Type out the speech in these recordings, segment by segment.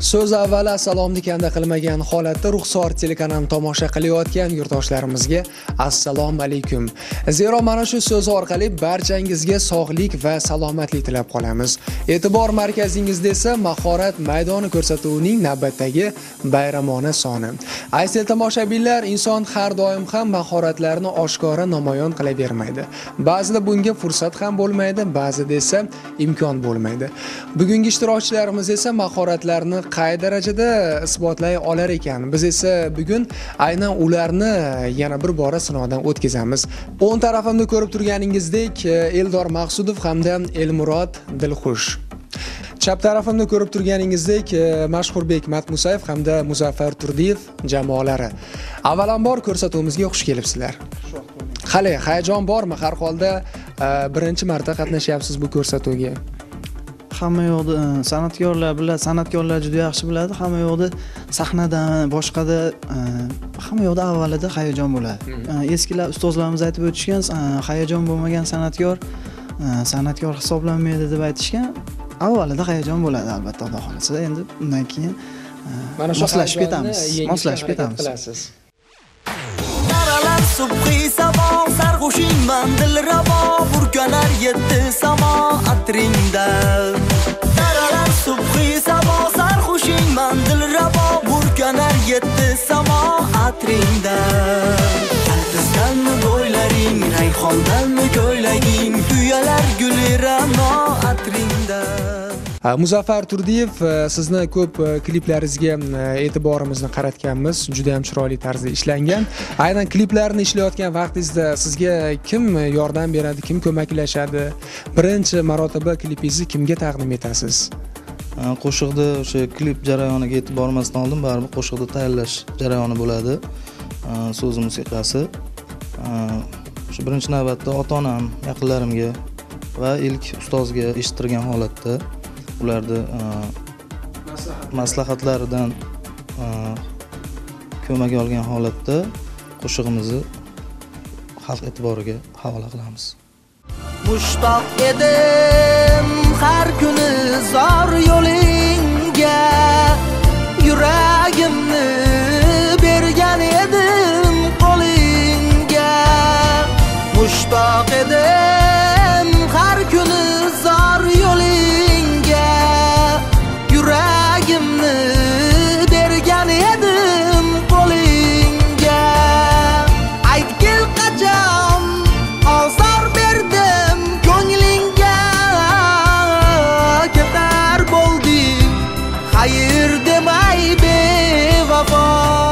So'z avvali assalomni kanda qilmagan holatda Ruxsor telekanalini tomosha qilayotgan yurtdoshlarimizga assalomu alaykum. Zero mana shu so'z orqali barchangizga sog'lik va salomatlik tilab qolamiz. E'tibor markazingizda esa mahorat maydoni ko'rsatuvining navbatdagi bayramona soni. Aziz tomoshabinlar, inson har doim ham mahoratlarini oshkora namoyon qilavermaydi. Ba'zida bunga fursat ham bo'lmaydi, ba'zida esa imkon bo'lmaydi. Bugungi ishtirokchilarimiz esa mahoratlarni qay darajada isbotlay olar ekan. Biz esa bugun aynan ularni yana bir bora sinovdan o'tkazamiz. O'ng tarafimda ko'rib turganingizdek Eldor Maqsudov hamda Elmurod Dilxush. Chap tarafimda ko'rib turganingizdek Mashhurbek Matmusayev hamda Muzaffar Turdiyev jamoalari. Avvalambor ko'rsatuvimizga xush kelibsizlar. Hali hayajon bormi? Har holda birinchi marta qatnashyapsiz bu ko'rsatuvga. Hamma yo'qda san'atkorlar biladi, san'atkorlar juda yaxshi biladi. Hamma yo'qda sahnadan, boshqada hamma yo'qda avvalida hayajon bo'ladi. Eskilar ustozlarimiz aytib o'tishgan, hayajon bo'lmagan san'atkor hisoblanmaydi deb aytishgan. Avvalida hayajon bo'ladi albatta, Xudo xolasa. Endi undan keyin mana shu moslashib ketamiz. Qaralar subhi sabah sarg'ushing mandil rabo burkanar yetti samo atringda. Qaralar subhi sabah sarg'ushing mandil rabo burkanar yetti samo atringda. Qalbizdanmi bo'ylaring, rayhondanmi ko'ylaging, tuyalar guli rano atringda. Muzaffar Turdiyev, sizni ko'p kliplaringizga e'tiborimizni qaratganmiz. Juda ham chiroyli tarzda ishlangan. Aynan kliplarni ishlayotgan vaqtingizda sizga kim yordam beradi, kim ko'maklashadi? Birinchi marotaba klipingizni kimga taqdim etasiz? Qo'shiqda o'sha klip jarayoniga e'tibormasdan oldin baribir qo'shiqni tayyorlash jarayoni bo'ladi. So'z musiqasi. Shu birinchi navbatda ota-onam, yaqinlarimga va ilk ustozga eshittirgan holatda ularni maslahatlaridan ko'mak olgan holatda qo'shig'imizni xalq e'tiboriga havola qilamiz. Mushtoq edim har kuni zor yo'lingga, yuragimni bergan edim qo'lingga. Mushtoq edim har kuni zor yo'lingga, yuragimni bergan edim qo'lingga. Aytgil qachon ozor berdim ko'nglingga, ketar bo'lding xayr demay bevafo.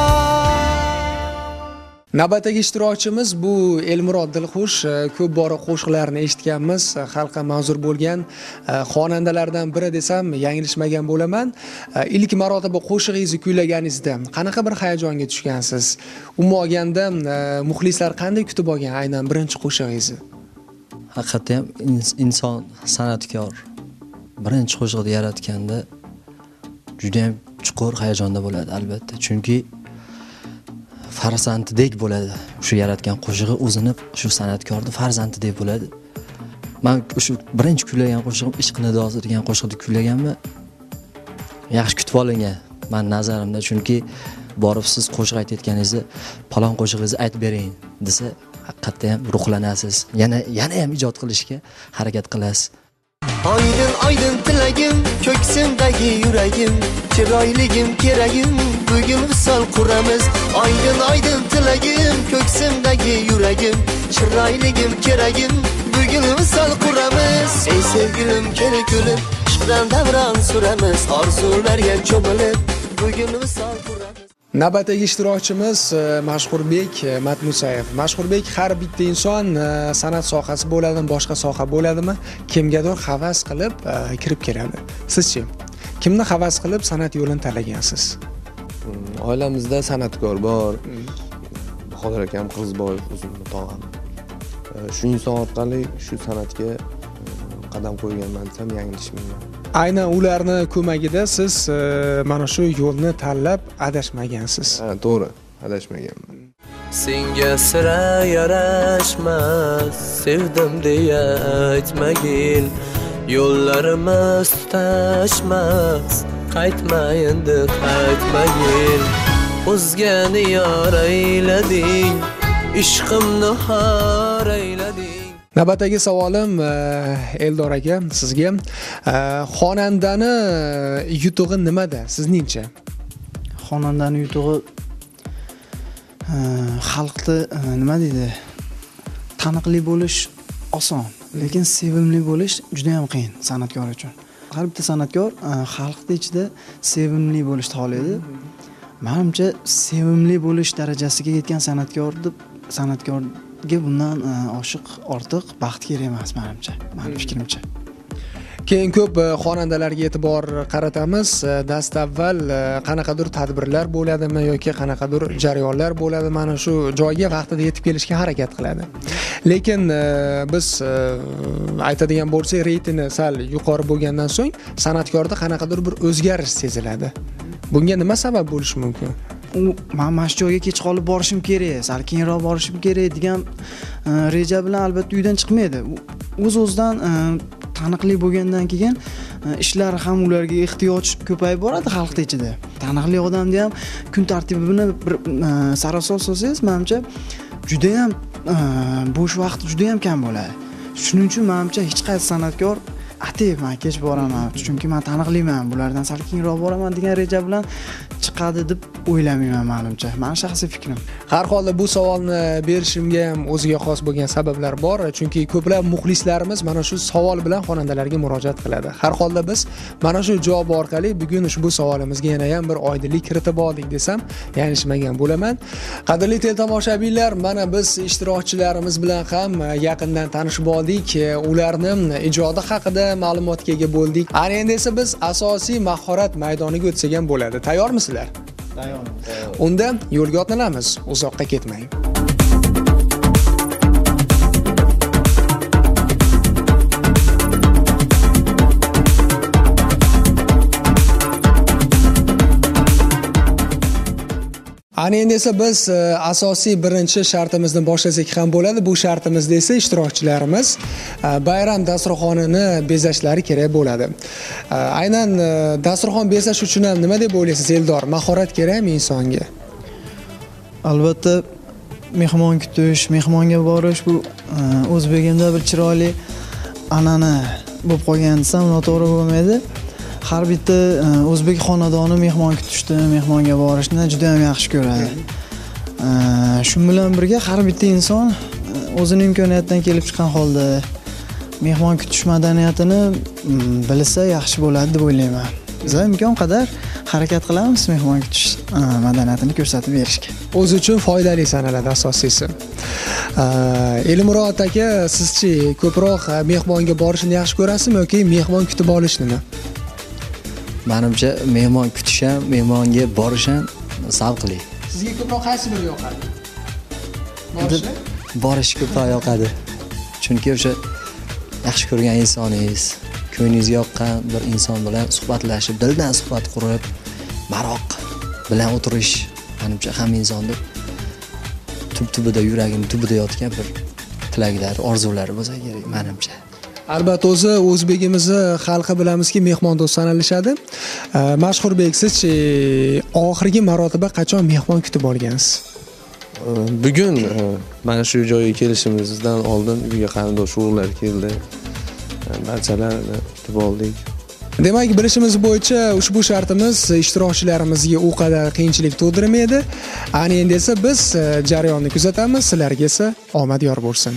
Navbatdagi ishtirokchimiz bu Elmurod Dilxush. Ko'p bora qo'shiqlarini eshitganmiz. Xalqqa ma'zur bo'lgan xonandalardan biri desam yanglishmagan bo'laman. Ilk marotaba qo'shig'ingizni kuylaganingizda qanaqa bir hayajonga tushgansiz? Umuman olganda muxlislar qanday kutib olgan aynan birinchi qo'shig'ingizni? Haqiqatda ham inson san'atkor birinchi qo'shiqni yaratganda juda ham chuqur hayajonda bo'ladi albatta. Chunki farzandidek bo'ladi. Shu yaratgan qo'shig'i o'zini shu san'atkorning farzandidek bo'ladi. Men shu birinchi kuylagan qo'shig'im Ishq nidosi degan qo'shiqni kuylaganman. Yaxshi kutib olingan men nazarimda, chunki borib siz qo'shiq aytayotganingizda palon qo'shig'ingizni aytib bering desa, haqiqatda ham ruhlanasiz. Yana ham ijod qilishga harakat qilasiz. Oydin oydin tilagim, ko'ksimdagi yuragim, chiroyligim keragim, bugun visol quramiz. Oydin oydin tilagim, ko'ksimdagi yuragim, chiroyligim keragim, bugun visol quramiz. Ey sevgilim kerak gulib, ishqdan davron suramiz, orzularga cho'milib, bugun visol quramiz. Navbatdagi ishtirokchimiz Mashhurbek Matmusayev. Mashhurbek, har bitta inson san'at sohasi bo'ladimi, boshqa soha bo'ladimi, kimgadir havas qilib kirib keladi. Sizchi kimni havas qilib san'at yo'lini tanlagansiz? Oilamizda san'atkor bor. Bahodir akam, Qirg'izboyev, o'zimning tog'am. Shu inson orqali shu san'atga qadam qo'yganman desam yanglishmayman. Aynan ularni ko'magida siz mana shu yo'lni tanlab adashmagansiz. Ha, to'g'ri, adashmaganman. Senga sira yarashmas, sevdim deya aytmagin. Yo'llarimiz tutashmas, qaytmayindi qaytmagin o'zgani yor aylading ishqimni har aylading. Navbatdagi savolim Eldor aka sizga. Xonandani yutug'i nimada sizningcha? Xonandani yutug'i xalqda nima deydi? Taniqli bo'lish oson, lekin sevimli bo'lish juda ham qiyin san'atkor uchun. Har bitta san'atkor xalqning ichida sevimli bo'lishni xohlaydi. Menimcha sevimli bo'lish darajasiga yetgan san'atkorga bundan oshiq ortiq baxt kerak emas menimcha, mening fikrimcha. Keyin ko'p xonandalarga e'tibor qaratamiz. Dastavval qanaqadir tadbirlar bo'ladimi yoki qanaqadir jarayonlar bo'ladi, mana shu joyga vaqtida yetib kelishga harakat qiladi. Lekin biz aytadigan bo'lsak, reytingi sal yuqori bo'lgandan so'ng san'atkorda qanaqadir bir o'zgarish seziladi. Bunga nima sabab bo'lishi mumkin? Men mana shu joyga kech qolib borishim kerak, sal keyinroq borishim kerak degan reja bilan albatta uydan chiqmaydi. O'z-o'zidan taniqli bo'lgandan keyin ishlar ham ularga ehtiyoj ko'payib boradi xalqning ichida. Taniqli odamni ham kun tartibini bir sarosor solsangiz, menimcha juda ham bo'sh vaqt juda ham kam bo'ladi. Shuning uchun menimcha hech qaysi san'atkor men kech boraman, chunki men taniqliman, bulardan sal keyinroq boraman degan reja bilan chiqadi deb o'ylamayman menimcha. Meni shaxsiy fikrim. Har holda bu savolni berishimga ham o'ziga xos bo'lgan sabablar bor, chunki ko'plab muxlislarimiz mana shu savol bilan xonandalarga murojaat qiladi. Har holda biz mana shu javob orqali bugun ushbu savolimizga yana ham bir oydinlik kiritib oldik desam, yanglishmagan bo'laman. Qadrli teletomoshabinlar, mana biz ishtirokchilarimiz bilan ham yaqindan tanishib oldik, ularning ijodi haqida ma'lumotga ega bo'ldik. Ana endi esa biz asosiy mahorat maydoniga o'tsak ham bo'ladi. Tayyormisizlar? Tayyorman. Unda yo'lga otlanamiz, uzoqqa ketmang. Ana endi esa biz asosiy birinchi shartimizni boshlasak ham bo'ladi. Bu shartimizda esa ishtirokchilarimiz bayram dasturxonini bezashlari kerak bo'ladi. Aynan dasturxon bezash uchun ham nima deb o'ylaysiz Eldor? Mahorat kerakmi insonga? Albatta mehmon kutish, mehmonga borish bu o'zbegimda bir chiroyli an'ana bo'lib qolgan desam noto'g'ri bo'lmaydi. Har bitta o'zbek xonadoni mehmon kutishni, mehmonga borishni juda ham yaxshi ko'radi. Shu bilan birga har bitta inson o'zining imkoniyatidan kelib chiqqan holda mehmon kutish madaniyatini bilsa yaxshi bo'ladi deb o'ylayman. Biz imkon qadar harakat qilamiz mehmon kutish madaniyatini ko'rsatib berishga. O'z uchun foydali sanaladi asosiysi. Elmurod aka, sizchi ko'proq mehmonga borishni yaxshi ko'rasizmi yoki mehmon kutib olishnimi? Menimcha mehmon kutish ham, mehmonga borish ham zavqli. Sizga ko'proq qaysi biri yoqadi? Borish ko'proq yoqadi. Chunki o'sha yaxshi ko'rgan insoningiz, ko'nglingizga yoqqan bir inson bilan suhbatlashib, dildan suhbat qurib, maroq bilan o'tirish menimcha hamma insonda tub-tubida, yuragining tubida yotgan bir tilaklar, orzulari bo'lsa kerak menimcha. Albatta o'zi o'zbegimizni xalqi bilamizki, mehmondo'st sanalishadi. Mashhurbek, sizchi oxirgi marotaba qachon mehmon kutib olgansiz? Bugun mana shu joyga kelishimizdan oldin uyga qarindosh urug'lar keldi. Barchalarni kutib oldik. Demak, bilishimiz bo'yicha ushbu shartimiz ishtirokchilarimizga u qadar qiyinchilik tug'dirmaydi. Ana endi esa biz jarayonni kuzatamiz, sizlarga esa omad yor bo'lsin.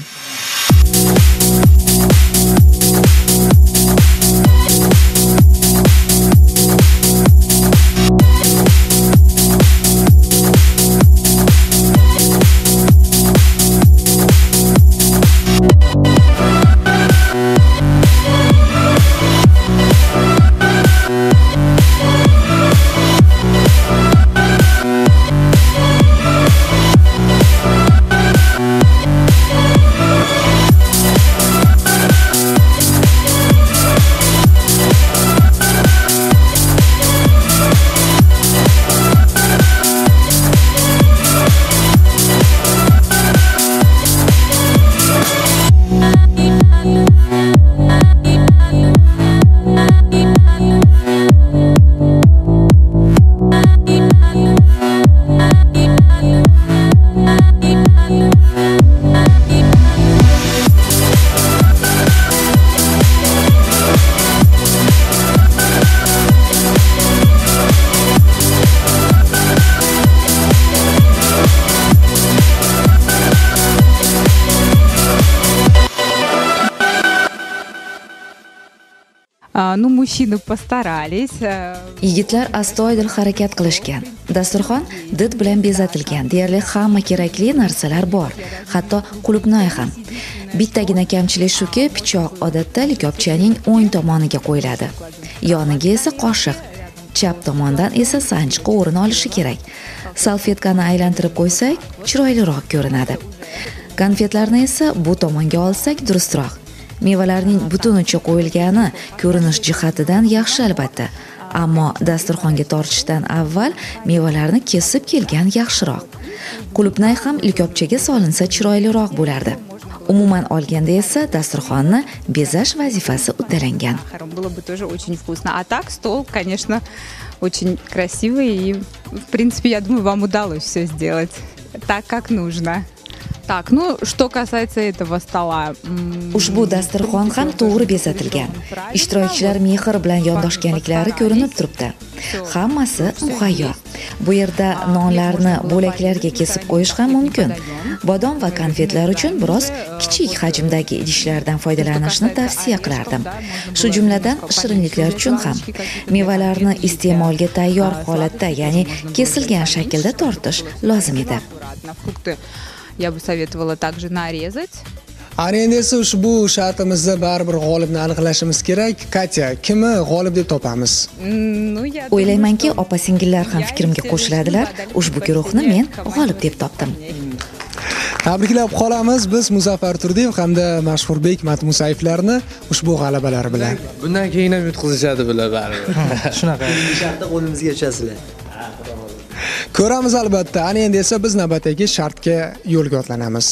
Ну, mужчины постарались. Yigitlar astoydil harakat qilishgan. Dasturxon did bilan bezatilgan. Deyarli hamma kerakli narsalar bor. Hatto qulupnoy ham. Bittagina kamchilik shuki, pichoq odatda likopchaning o'ng tomoniga qo'yiladi. Yoniga esa qoshiq. Chap tomondan esa sanchqi o'rin olishi kerak. Salfetkani aylantirib qo'ysak, chiroyliroq ko'rinadi. Konfetlarni esa bu tomonga olsak durustroq. Mevalarning butunicha qo'yilgani ko'rinish jihatidan yaxshi albatta, ammo dasturxonga tortishdan avval mevalarni kesib kelgan yaxshiroq. Qulupnay ham likopchaga solinsa chiroyliroq bo'lardi. Umuman olganda esa dasturxonni bezash vazifasi uddalangan. Было бы тоже очень вкусно. А так стол, конечно, очень красивый и, в принципе, я думаю, вам удалось все сделать так, как нужно. Так, ну, что касается этого стола. Ushbu dasturxon ham to'g'ri bezatilgan. Ishtirokchilar mehr bilan yondoshganliklari ko'rinib turibdi. Hammasi muhayyo. Bu yerda nonlarni bo'laklarga kesib qo'yish ham mumkin. Bodom va konfetlar uchun biroz kichik hajmdagi idishlardan foydalanishni tavsiya qilardim. Shu jumladan shirinliklar uchun ham mevalarni iste'molga tayyor holatda, ya'ni kesilgan shaklda tortish lozim edi. Я бы советовала также нарезать. Ana endi esa ushbu shartimizda baribir g'olibni aniqlashimiz kerak. Katya, kimni g'olib deb topamiz? O'ylaymanki, opa-singillar ham fikrimga qo'shiladilar. Ushbu guruhni men g'olib deb topdim. Tabriklab qolamiz biz Muzaffar Turdiyev hamda Mashhurbek Matmusayevlarni ushbu g'alabalari bilan. Bundan keyin ham yutqizishadi bular baribir. Shunaqa. Shartda qo'limizga tushasizlar. Ko'ramiz albatta. Ana endi esa biz navbatdagi shartga yo'lga otlanamiz.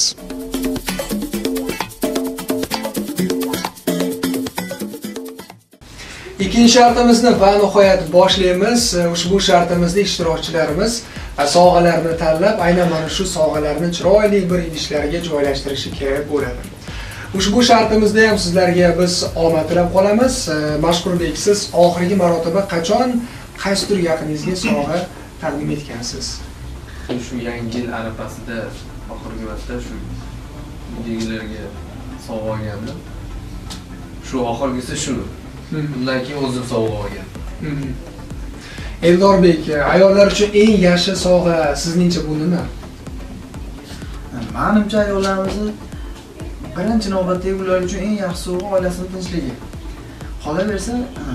Ikkinchi shartimizni va nihoyat boshlaymiz. Ushbu shartimizda ishtirokchilarimiz sovg'alarni tanlab, aynan mana shu sovg'alarni chiroyli bir idishlarga joylashtirishi kerak bo'ladi. Ushbu shartimizda ham sizlarga biz omad tilab qolamiz. Mashhurbek, siz oxirgi marotaba qachon qaysidir yaqiningizga sovg'a taqdim etgansiz? Shu yangi yil arafasida oxirgi vaqtda shu uydagilarga sovg'a olgandim. Shu oxirgisi shu. Bundan keyin o'zim sovg'a olgan. Eldorbek, ayollar uchun eng yaxshi sovg'a sizningcha bu nima? Menimcha ayollarimizni birinchi navbatda ular uchun eng yaxshi sovg'a oilasini tinchligi. Qolaversa,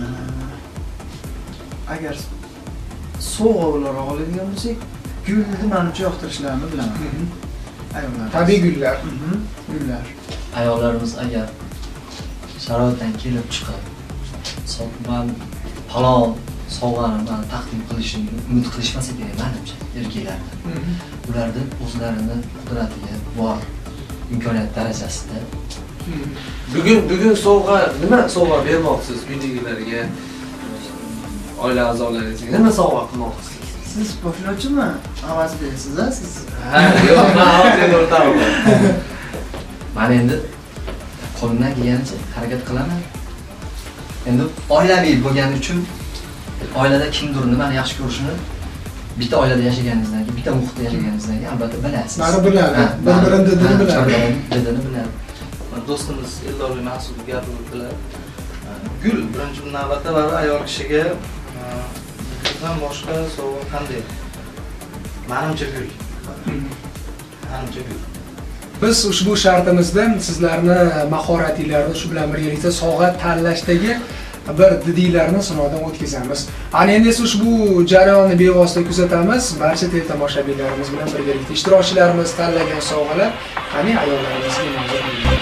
agar sovg'a o'laroq oladigan bo'lsak, gulni menimcha yoqtirishlarini bilaman. Ayollar. Tabiiy gullar. Gullar. Ayollarimiz agar sharoitdan kelib chiqib, man falon sovg'ani taqdim qilishini umid qilishmasa kerak menimcha erkaklarni. Ularda o'zlarini qudratiga bor imkoniyat darajasida. Bugun sovg'a nima sovg'a bermoqsiz uydagilarga? Oila a'zolaringizga nima sovg'a qilmoqchisiz? Siz boshlovchimi? Avaz berasiz-a siz? Ha, yo'q, men avaz o'rtaman. Men endi qo'limdan kelganicha harakat qilaman. Endi oilaviy bo'lgani uchun oilada kimdir nimani yaxshi ko'rishini bitta oilada yashaganingizdan keyin, bitta muhitda yashaganingizdan keyin albatta bilasiz. Bari biladi. Bir-birini didini biladi. Didini biladi. Do'stimiz Eldorli Mas'ud gapirdilar. Gul birinchi navbatda baribir ayol kishiga guldan boshqa sovg'a qanday? Menimcha gul. Menimcha gul. Biz ushbu shartimizda sizlarni mahoratinglarni shu bilan birgalikda sovg'a tanlashdagi bir didinglarni sinovdan o'tkazamiz. Ana endi esa ushbu jarayonni bevosita kuzatamiz. Barcha teletomoshabinlarimiz bilan birgalikda ishtirokchilarimiz tanlagan sovg'alar qani ayollarimizga nozir bo'ladi.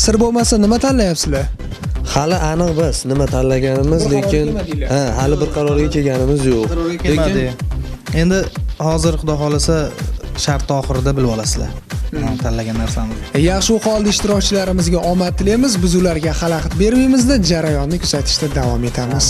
Sir bo'lmasa nima tanlayapsizlar? Hali aniq biz nima tanlaganimiz, lekin hali bir qarorga kelganimiz yo'q. Lekin endi hozir xudo xolasa shart oxirida bilib olasizlar. Tanlagan narsamiz. Yaxshi o'qoldi ishtirokchilarimizga omad tilaymiz. Biz ularga xalaqit bermaymiz-da, jarayonni kuzatishda davom etamiz.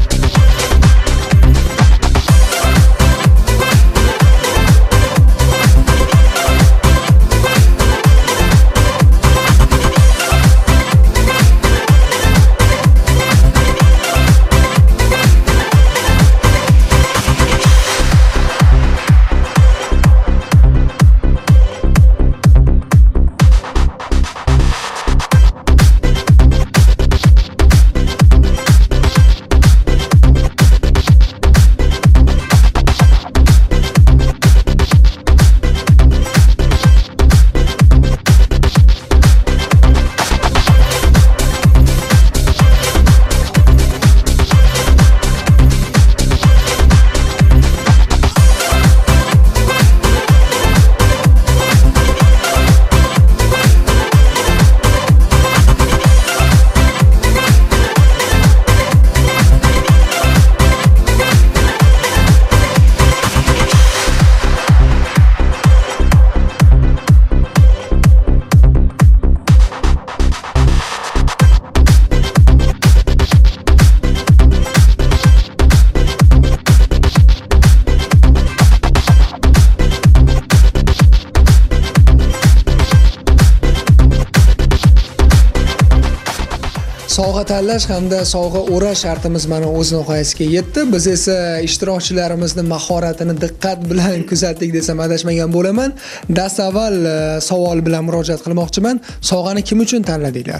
Sovg'a tanlash hamda sovg'a o'rash shartimiz mana o'z nihoyasiga yetdi. Biz esa ishtirokchilarimizni mahoratini diqqat bilan kuzatdik desam adashmagan bo'laman. Dastavval savol bilan murojaat qilmoqchiman. Sovg'ani kim uchun tanladinglar?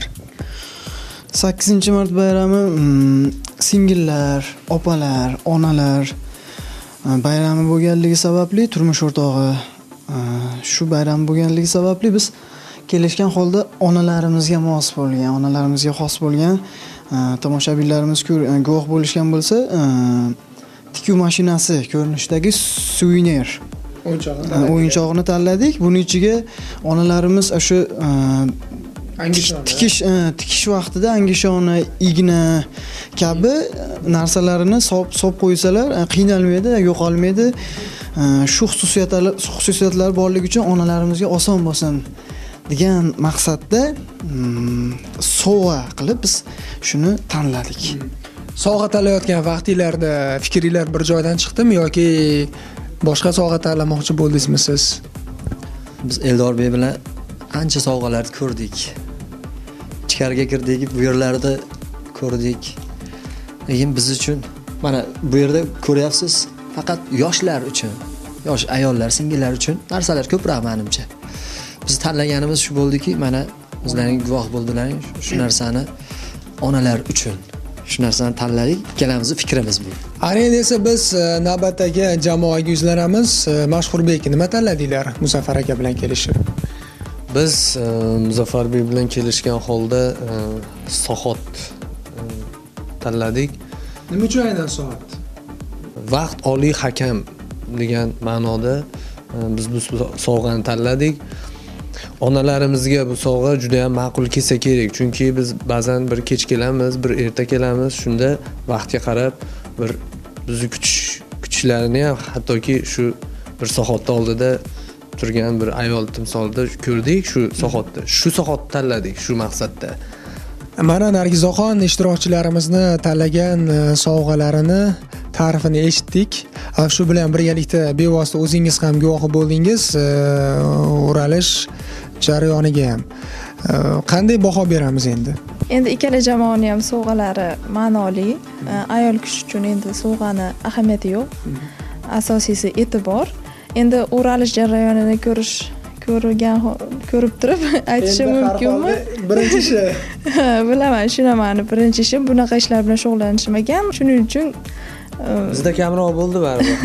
8-mart bayrami singillar, opalar, onalar bayrami bo'lganligi sababli, turmush o'rtog'i shu bayram bo'lganligi sababli biz kelishgan holda onalarimizga mos bo'lgan, onalarimizga xos bo'lgan tomoshabinlarimiz guvoh bo'lishgan bo'lsa, tikuv mashinasi ko'rinishdagi suvenir o'yinchog'ini tanladik. Buning ichiga onalarimiz o'sha tikish vaqtida angishona, igna kabi narsalarini solib qo'ysalar qiynalmaydi, yo'qolmaydi. Shu xususiyatlar borligi uchun onalarimizga oson bo'lsin degan maqsadda sovg'a qilib biz shuni tanladik. Sovg'a tanlayotgan vaqtinglarda fikringlar bir joydan chiqdimi yoki boshqa sovg'a tanlamoqchi bo'ldingizmi siz? Biz Eldorbek bilan ancha sovg'alarni ko'rdik. Ichkariga kirdik, bu yerlarda ko'rdik. Lekin biz uchun mana bu yerda ko'ryapsiz, faqat yoshlar uchun, yosh ayollar, singillar uchun narsalar ko'proq menimcha. Biz tanlaganimiz shu bo'ldiki, mana o'zlaring guvoh bo'ldilaring, shu narsani onalar uchun shu narsani tanladik. Ikkalamizning fikrimiz bu. Ana endi esa biz navbatdagi jamoaga yuzlanamiz. Mashhurbek, nima tanladinglar Muzaffar aka bilan kelishib? Biz Muzaffarbek bilan kelishgan holda soat tanladik. Nima uchun aynan soat? Vaqt oliy hakam degan ma'noda biz bu sovg'ani tanladik. Onalarimizga bu sovg'a juda ham ma'qul kelsa kerak, chunki biz ba'zan bir kech kelamiz, bir erta kelamiz, shunda vaqtga qarab bir bizni kutishlarini ham hattoki shu bir soatda oldida turgan bir ayol timsolida ko'rdik. Shu soatda tanladik, shu maqsadda. Mana Nargizaxon ishtirokchilarimizni tanlagan sovg'alarini ta'rifini eshitdik. Shu bilan birgalikda bevosita o'zingiz ham guvohi bo'ldingiz o'ralish jarayoniga ham. Qanday baho beramiz endi? Endi ikkala jamoaning ham sovg'alari ma'noli. Ayol kishi uchun endi sovg'ani ahamiyati yo'q. Asosiysi e'tibor. Endi o'ralish jarayonini ko'rib turib aytishim mumkinmi? Birinchi ishi. Bilaman, tushunaman. Birinchi ishim bunaqa ishlar bilan shug'ullanishmagan. Shuning uchun bizda kamroq bo'ldi baribir.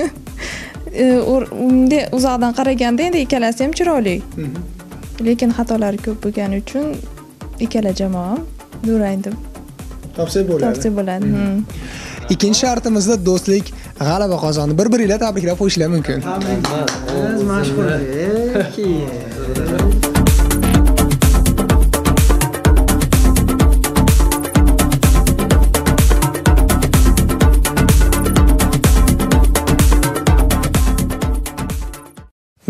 Unda uzoqdan qaraganda endi ikkalasi ham chiroyli. Lekin xatolari ko'p bo'lgani uchun ikkala jamoa ham durang deb topsak bo'ladi. Ikkinchi shartimizda do'stlik g'alaba qozondi. Bir-biringlar tabriklab qo'yishlar mumkin. Mashhur.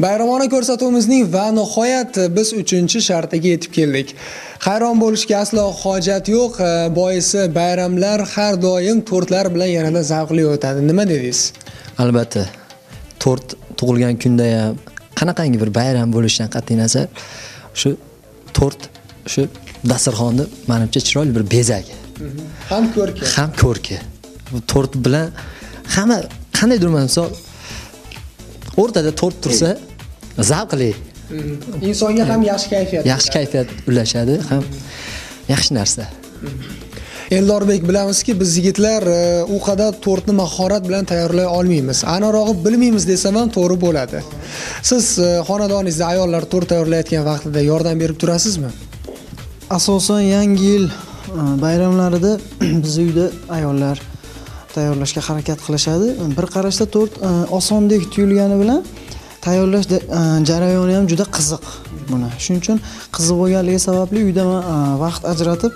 Bayramona ko'rsatuvimizning va nihoyat biz 3-shartiga yetib keldik. Hayron bo'lishga aslo hojat yo'q. Boisi bayramlar har doim tortlar bilan yanada zavqli o'tadi. Nima dedingiz? Albatta. Tort tug'ilgan kunda ham qanaqangi bir bayram bo'lishidan qat'iy nazar, shu tort, shu dasturxonni menimcha chiroyli bir bezak. Ham ko'rki. Ham ko'rki. Bu tort bilan hamma qandaydir misol o'rtada tort tursa zavqli. Insonga ham yaxshi kayfiyat. Yaxshi kayfiyat ulashadi, ham yaxshi narsa. Eldorbek, bilamizki, biz yigitlar u qadar tortni mahorat bilan tayyorlay olmaymiz. Aniqrog'i bilmaymiz desam ham to'g'ri bo'ladi. Siz xonadoningizda ayollar tort tayyorlayotgan vaqtida yordam berib turasizmi? Asosan yangi yil bayramlarida biz uyda ayollar tayyorlashga harakat qilishadi. Bir qarashda tort osondek tuyulgani bilan tayyorlash jarayoni ham juda qiziq buni. Shuning uchun qiziq bo'lganligi sababli uyda vaqt ajratib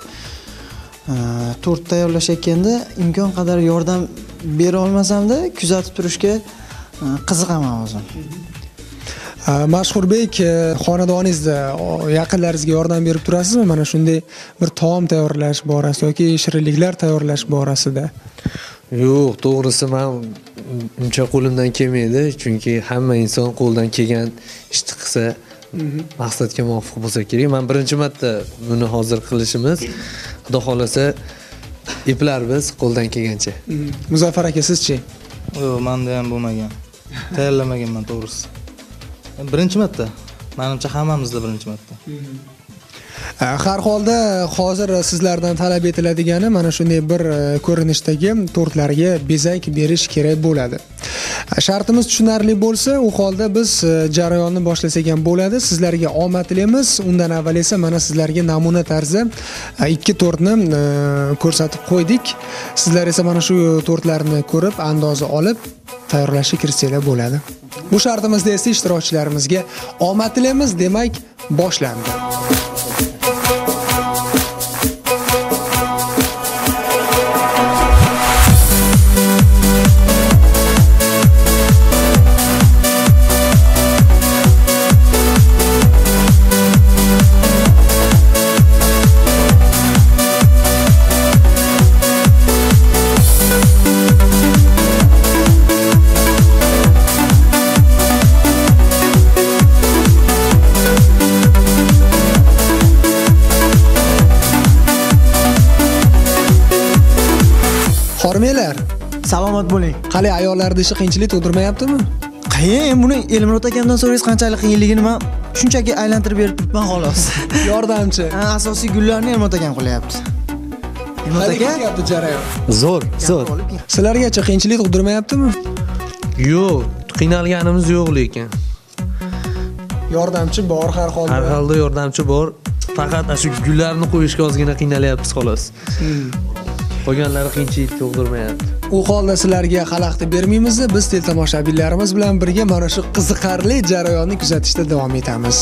tort tayyorlashayotganda imkon qadar yordam bera olmasam-da kuzatib turishga qiziqaman o'zim. Mashhurbek, xonadoningizda yaqinlaringizga yordam berib turasizmi? Mana shunday bir taom tayyorlash borasida yoki shirinliklar tayyorlash borasida? Yo'q, to'g'risi men uncha qo'limdan kelmaydi, chunki hamma inson qo'ldan kelgan ishni qilsa, maqsadga muvofiq bo'lsa kerak. Men birinchi marta buni hozir qilishimiz, xudo xolasa eplarmiz qo'ldan kelgancha. Muzaffar aka, sizchi? Yo'q, menda ham bo'lmagan. Tayyorlamaganman to'g'risi. Birinchi marta. Menimcha hammamizda birinchi marta. Har holda hozir sizlardan talab etiladigani mana shunday bir ko'rinishdagi tortlarga bezak berish kerak bo'ladi. Shartimiz tushunarli bo'lsa, u holda biz jarayonni boshlasak ham bo'ladi. Sizlarga omad tilaymiz. Undan avval esa mana sizlarga namuna tarzda 2 tortni ko'rsatib qo'ydik. Sizlar esa mana shu tortlarni ko'rib, andoza olib tayyorlashga kirsanglar bo'ladi. Bu shartimizda esa ishtirokchilarimizga omad tilaymiz, demak boshlandi. Hormaylar. Salomat bo'ling. Qale ayollarning ishi qiyinchilik tug'dirmayaptimi? Qiyin, buni Elmurod akamdan so'raysiz qanchalik qiyinligini men shunchaki aylantirib berib turibman xolos. Yordamchi. Asosiy gullarni Elmurod akam qilyapti. Elmurod aka ketyapti jarayon. Zo'r. Sizlargacha qiyinchilik tug'dirmayaptimi? Yo'q, qiynalganimiz yo'q lekin. Yordamchi bor har holda. Har holda yordamchi bor. Faqat shu gullarni qo'yishga ozgina qiynalyapmiz xolos. Qolganlari qiyinchilik tug'dirmayapti. U holda sizlarga xalaqit bermaymiz, biz teletomoshabinlarimiz bilan birga mana shu qiziqarli jarayonni kuzatishda davom etamiz.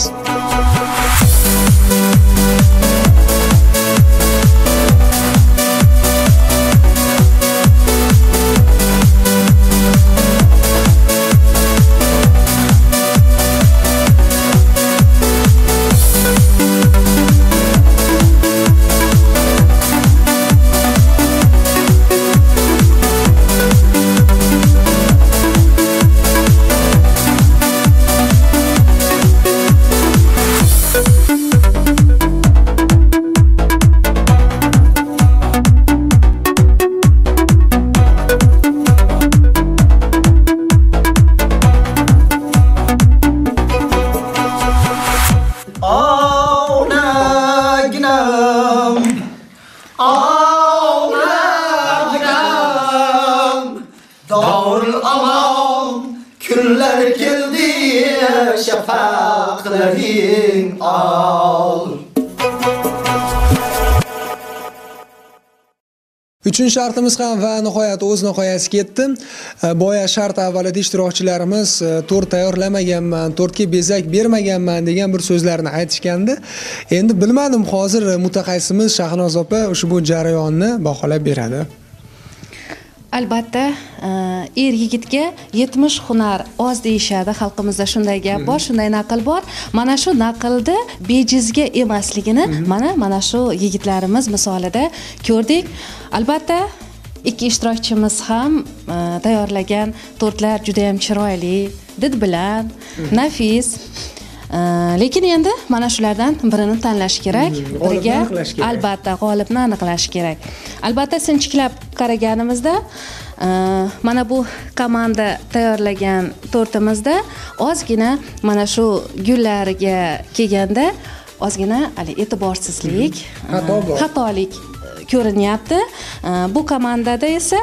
Doğrul aman günler geldi şafakların al. Uchinchi shartimiz ham va nihoyat o'z nihoyasiga yetdi. Boya shart avvalida ishtirokchilarimiz tort tayyorlamaganman, tortga bezak bermaganman degan bir so'zlarni aytishgandi. Endi bilmadim, hozir mutaxassisimiz Shahnoz opa ushbu jarayonni baholab beradi. Albatta, er yigitga 70 hunar oz deyishadi. Xalqimizda shunday gap bor, shunday naql bor. Mana shu naqlda bejizga emasligini mana shu yigitlarimiz misolida ko'rdik. Albatta, ikki ishtirokchimiz ham tayyorlagan tortlar juda ham chiroyli, did bilan, nafis. Lekin endi mana shulardan birini tanlash kerak. Biriga albatta g'olibni aniqlash kerak. Albatta sinchiklab qaraganimizda mana bu komanda tayyorlagan tortimizda ozgina mana shu gullariga kelganda ozgina e'tiborsizlik, xatolik ko'rinyapti. Bu komandada esa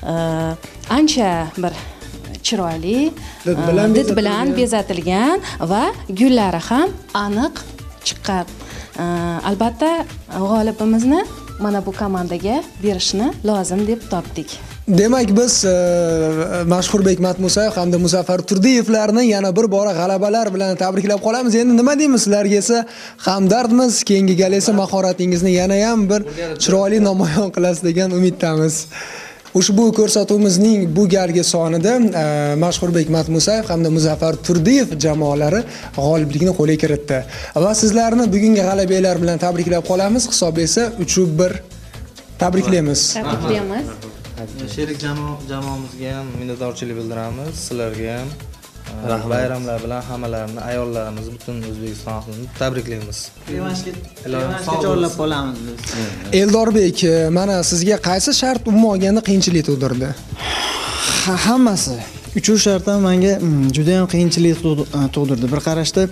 ancha bir chiroyli, did bilan bezatilgan va gullari ham aniq chiqqan. Albatta g'olibimizni mana bu komandaga berishni lozim deb topdik. Demak, biz Mashhurbek Matmusayev hamda Muzaffar Turdiyevlarni yana bir bora g'alabalar bilan tabriklab qolamiz. Endi nima deymiz, sizlarga esa hamdardmiz. Keyingi gal esa mahoratingizni yana ham bir chiroyli namoyon qilasiz degan umiddamiz. Ushbu ko'rsatuvimizning bu galgi sonida Mashhurbek Matmusayev hamda Muzaffar Turdiyev jamoalari g'oliblikni qo'lga kiritdi. Va sizlarni bugungi g'alabalar bilan tabriklab qolamiz. Hisob esa 3-1 tabriklaymiz. Tabriklaymiz. Sherik jamoamizga ham minnatdorchilik bildiramiz. Sizlarga ham bayramlar bilan hammalarini, ayollarimiz, butun O'zbekiston xalqini tabriklaymiz. Revanshga chorlab qolamiz biz. Eldorbek, mana sizga qaysi shart umuman olganda qiyinchilik tug'dirdi? Hammasi. Uchuv shart ham menga juda ham qiyinchilik tug'dirdi. Bir qarashda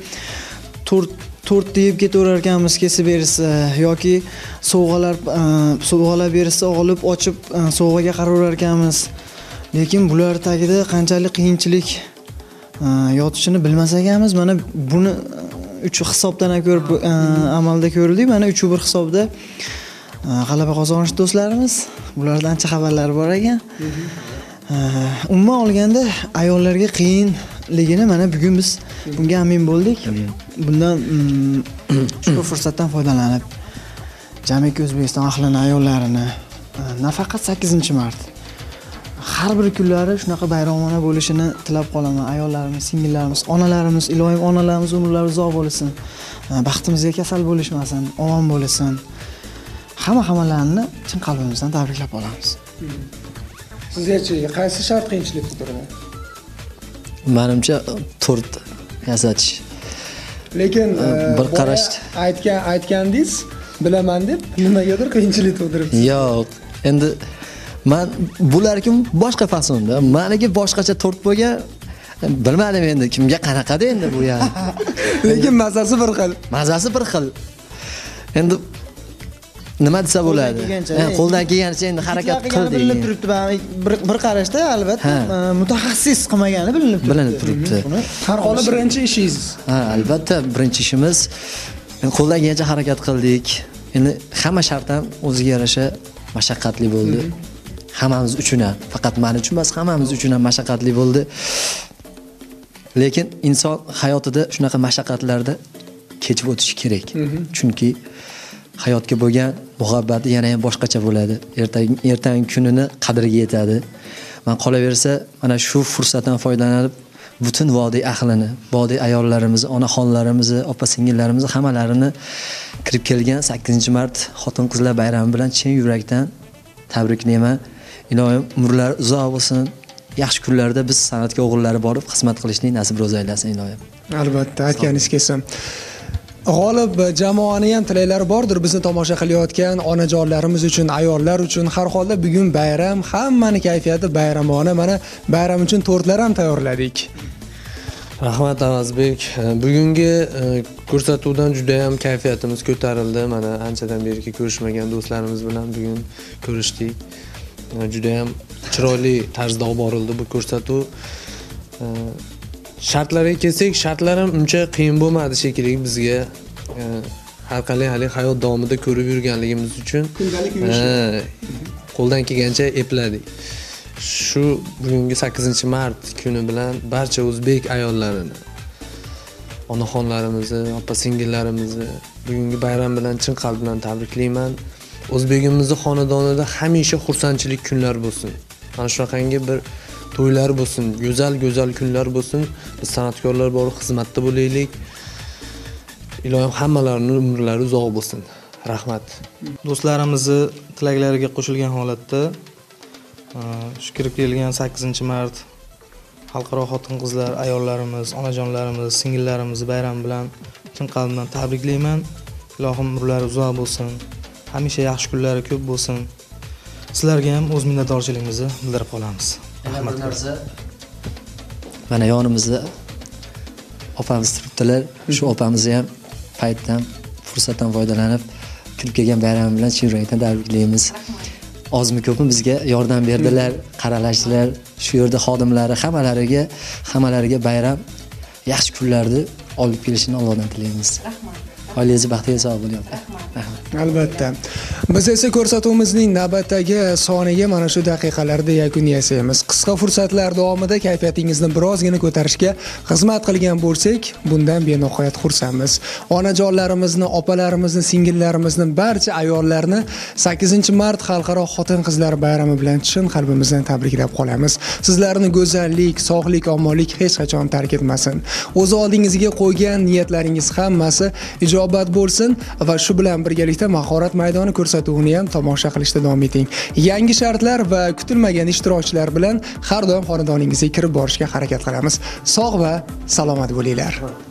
tort deb ketaverar ekanmiz, kesib bersa yoki sovg'alar bersa olib ochib sovg'aga qaraverar ekanmiz. Lekin bular tagida qanchalik qiyinchilik yotishini bilmas ekanmiz. Mana buni 3 hisobdan ko'rib amalda ko'rildik. Mana 3-1 hisobda g'alaba qozonish do'stlarimiz. Bulardan ancha xabarlar bor ekan. Umuman olganda ayollarga qiyinligini mana bugun biz bunga amin bo'ldik. Bundan ushbu fursatdan foydalanib jamiki O'zbekiston ahlini, ayollarini nafaqat 8-mart har bir kunlari shunaqa bayramona bo'lishini tilab qolaman. Ayollarimiz, singillarimiz, onalarimiz, ilohim onalarimiz umrlari uzoq bo'lsin. Baxtimizga kasal bo'lishmasin, omon bo'lsin. Hammalarini chin qalbimizdan tabriklab qolamiz. Sizga-chi qaysi shart qiyinchilik tug'dirdi? Menimcha tort yasatish. Lekin bir qarash aytgandingiz, bilaman deb nimagadir qiyinchilik tug'diribsiz. Yo'q, endi men bularkim boshqa fasonda, meniki boshqacha tort bo'lgan. Bilmadim endi kimga qanaqada endi bu ya. Lekin mazasi bir xil. Mazasi bir xil. Endi nima desa bo'ladi? Qo'ldan kelgancha endi harakat qil degan. Bilinib turibdi. Bir qarashda albatta mutaxassis qilmagani bilinib turibdi. Har holda birinchi ishingiz. Albatta birinchi ishimiz. Qo'ldan kelgancha harakat qildik. Endi hamma shart ham o'ziga yarasha mashaqqatli bo'ldi. Hammamiz uchun ham, faqat men uchun emas, hammamiz uchun ham mashaqqatli bo'ldi. Lekin inson hayotida shunaqa mashaqqatlarda kechib o'tishi kerak. Chunki hayotga bo'lgan muhabbati yana ham boshqacha bo'ladi. Ertangi kunini qadriga yetadi. Men qolaversa, mana shu fursatdan foydalanib butun vodiy ahlini, vodiy ayollarimizni, onaxonlarimizni, opa-singillarimizni hammalarini kirib kelgan 8-mart xotin-qizlar bayrami bilan chin yurakdan tabriklayman. Ilohim umrlar uzoq bo'lsin. Yaxshi kunlarda biz san'atga o'g'illari borib xizmat qilishni nasib ro'za aylasin ilohim. Albatta, aytganingiz kelsin. G'olib jamoani ham tilaklari bordir bizni tomosha qilayotgan onajonlarimiz uchun, ayollar uchun. Har holda bugun bayram, hammani kayfiyati bayramona. Mana bayram uchun tortlar ham tayyorladik. Rahmat Avazbek. Bugungi ko'rsatuvdan juda ham kayfiyatimiz ko'tarildi. Mana anchadan beri ko'rishmagan do'stlarimiz bilan bugun ko'rishdik. Juda ham chiroyli tarzda olib borildi bu ko'rsatuv. Shartlarga kelsak, shartlar ham uncha qiyin bo'lmadi shekilli bizga. Har qalay hali hayot davomida ko'rib yurganligimiz uchun qo'ldan kelgancha epladik. Shu bugungi 8-mart kuni bilan barcha o'zbek ayollarini, onaxonlarimizni, opa-singillarimizni bugungi bayram bilan chin qalbdan tabriklayman. O'zbegimizning xonadonida hamisha xursandchilik kunlar bo'lsin. mana shunaqangi bir to'ylar bo'lsin, go'zal kunlar bo'lsin. Biz san'atkorlar bor xizmatda bo'laylik. Ilohim hammalarining umrlari uzoq bo'lsin. Rahmat. Do'stlarimizni tilaklariga qo'shilgan holatda shu kirib kelgan 8-mart xalqaro xotin-qizlar, ayollarimiz, onajonlarimiz, singillarimiz bayrami bilan chin qalbimdan tabriklayman. Ilohim umrlari uzoq bo'lsin. Hamisha yaxshi kunlari ko'p bo'lsin. Sizlarga ham o'z minnatdorchiligimizni bildirib qolamiz. Rahmat. Mana yonimizda opamiz turibdilar. Shu opamizni ham paytdan, fursatdan foydalanib kirib kelgan bayrami bilan chin yurakdan tabriklaymiz. Ozmi ko'pmi bizga yordam berdilar, qaralashdilar. Shu yerda xodimlari hammalariga bayram yaxshi kunlarni olib kelishini Allohdan tilaymiz. Rahmat. Oilangiz baxtiga sog' bo'ling. Albatta. Biz esa ko'rsatuvimizning navbatdagi soniga mana shu daqiqalarda yakun yasaymiz. Qisqa fursatlar davomida kayfiyatingizni birozgina ko'tarishga xizmat qilgan bo'lsak, bundan benihoyat xursandmiz. Onajonlarimizni, opalarimizni, singillarimizni, barcha ayollarni 8-mart xalqaro xotin-qizlar bayrami bilan chin qalbimizdan tabriklab qolamiz. Sizlarni go'zallik, sog'lik, omonlik hech qachon tark etmasin. O'z oldingizga qo'ygan niyatlaringiz hammasi ijobat bo'lsin va shu bilan birgalikda mahorat maydoni ko'rsatuvini ham tomosha qilishda davom eting. Yangi shartlar va kutilmagan ishtirokchilar bilan har doim xonadoningizga kirib borishga harakat qilamiz. Sog' va salomat bo'linglar.